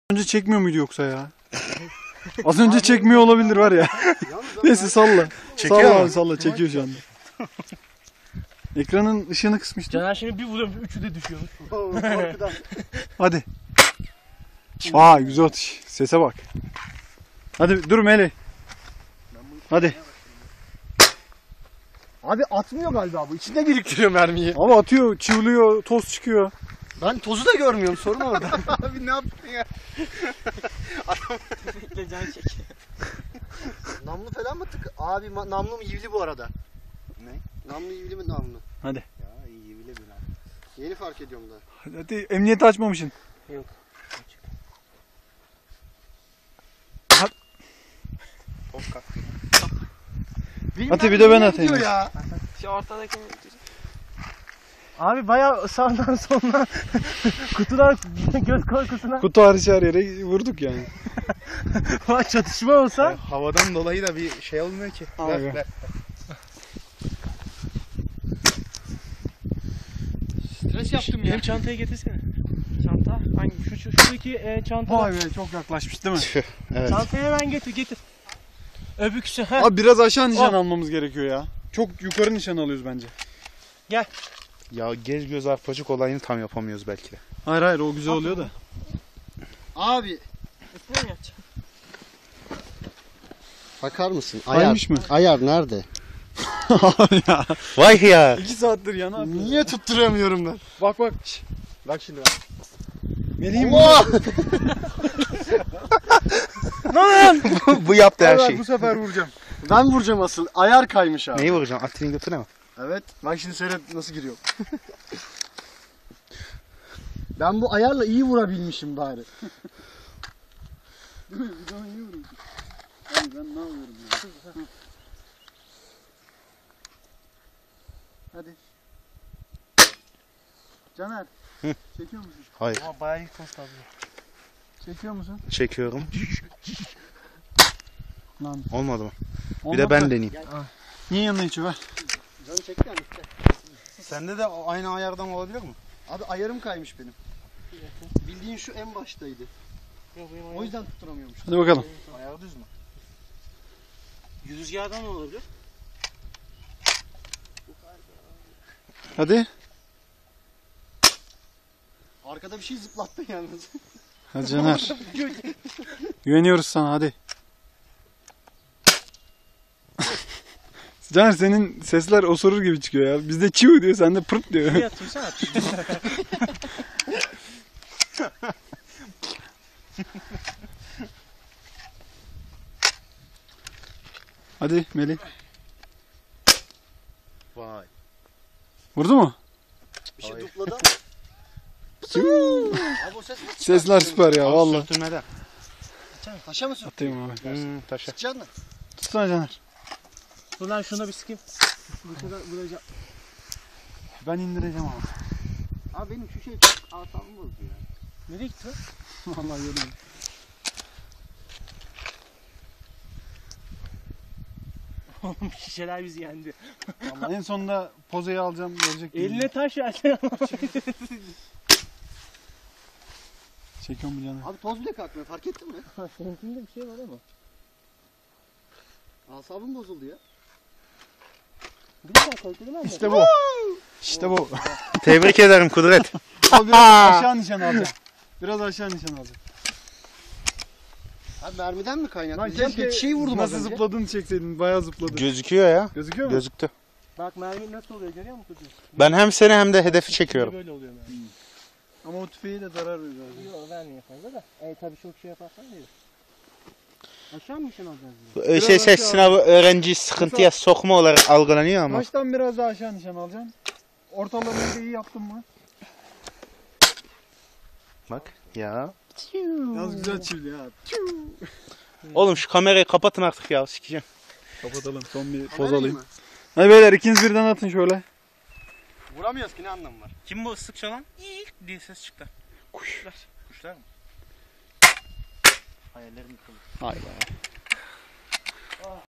Önce çekmiyor muydu yoksa ya? Az önce çekmiyor olabilir var ya. Neyse salla. Çekiyor salla mu? abi salla, çekiyor şu anda. Ekranın ışığını kısmıştım. Caner şimdi bir vuruyormuş, üçü de düşüyormuş. Hadi. Aa güzel atış. Sese bak. Hadi dur Melih. Hadi. Abi atmıyor galiba bu. İçinde biriktiriyor mermiyi. Abi atıyor, çığlıyor, toz çıkıyor. Ben tozu da görmüyorum. Sorun orada. Abi ne yaptın ya? Bekle can çek. Namlu falan mı tık? Abi namlu mu yivli bu arada? Ne? Namlu yivli mi namlu? Hadi. Ya yivli mi lan? Yeni fark ediyorum da. Hadi emniyeti açmamışsın. Yok. Hadi bir de ben atayım. Ya. Şu ortadaki abi bayağı sağdan soldan kutular göz korkusuna Kutu hariç her yere vurduk yani. çatışma olsa Havadan dolayı da bir şey olmuyor ki. Abi. Ver. Stres yaptım ya. benim çantayı getirsene. Çanta hangi? Şuradaki çanta. Vay be, çok yaklaşmış değil mi? Evet. Çantayı hemen getir. Öbüksü. Abi biraz aşağı nişan almamız gerekiyor ya. Çok yukarı nişan alıyoruz bence. Ya gez göz arpacık olayını tam yapamıyoruz belki de. Hayır o güzel oluyor da. Abi Üstüne mi yapacağım? bakar mısın? Kaymış mı? Ayar nerede? ya. Vay ya. 2 saattir ya, ne yapıyorsun? Niye tutturamıyorum ben? Bak bak. Bak şimdi bak. Melih'im Bu yaptı her Hayır, şeyi. bu sefer vuracağım. Ben vuracağım asıl. Ayar kaymış abi. Neyi vuracaksın? Atinin götüne mi? Evet. Bak şimdi seyret nasıl giriyor. Ben bu ayarla iyi vurabilmişim bari. Değil mi? Bir daha iyi vurayım. Abi ben ne yapıyorum ya? Hadi. Caner. Çekiyor musun? Hayır. Ama bayağı iyi kost abi. Çekiyor musun? Çekiyorum. Lan. Olmadı mı? Bir Olmaz de ben da- deneyeyim. Niye yanına içi ver? Canım çekti yani işte. Sende de aynı ayardan olabilir mi? Abi ayarım kaymış benim. Bildiğin şu en baştaydı. Yok benim O yüzden tutturamıyormuş. Hadi bakalım. Ayar düz mü? rüzgardan ne olabilir? Hadi. Arkada bir şey zıplattı yalnız. Hadi Caner. Güveniyoruz sana, hadi. Caner, senin sesler osurur gibi çıkıyor ya. Bizde çiğ diyor, sende pırt diyor. Bir atıyorsan at. Hadi Melih. Vay. Vurdu mu? Bir şey Hayır. dupladı. Abi o ses nasıl Sesler süper ya valla. Sürtünmeden. Taşa mı sür? Atayım abi. Taşa. Sıkacaksın mı? Tutsana Caner. Dur lan şuna bir sıkayım. Burada vuracağım. Ben indireceğim abi. Abi benim şu şey çok asabım bozdu ya. Nereye gitti? Vallahi görüyorum. Oğlum şişeler bizi yendi. Vallahi en sonunda pozayı alacağım, görecek. Eline taş versen ama. Çekiyor mu Caner? Abi toz bile kalkmıyor fark ettin mi? Seninkinde bir şey var ama. Asabım bozuldu ya. Bir daha korkudun ama. İşte bu. İşte bu. Tebrik ederim Kudret. Abi biraz aşağı nişan alacağım. Biraz aşağı nişan alacağım. Abi mermiden mi kaynaklı? Lan Güzel keşke bir şey vurdum az nasıl önce. zıpladığını çekseydin. Bayağı zıpladı. Gözüküyor ya. Gözüküyor mu? Gözüktü. Bak mermi nasıl oluyor görüyor musun? Ben hem seni hem de hedefi çekiyorum. Böyle oluyor mermi. Ama o tüfeği de zarar veriyor. Yok vermiyor fazla da. Tabii çok şey yaparsan değil. Aşağı mı işin alacağız? Biraz aşağı Sınavı öğrenciyi sıkıntıya sokma olarak algılanıyor ama. Baştan biraz daha aşağı nişan alacağım. Ortalarını da iyi yaptım mı? Bak ya. Yalnız güzel çivdi ha. Oğlum şu kamerayı kapatın artık ya, sikeceğim. Kapatalım. Son bir poz Kamerayı alayım. mı? Hadi beyler, ikiniz birden atın şöyle. Vuramıyoruz ki ne anlamı var? Kim bu ıslık çalan? İlk diye ses çıktı. Kuşlar. Kuşlar mı? Hayallerim yıkıldı. Hayda.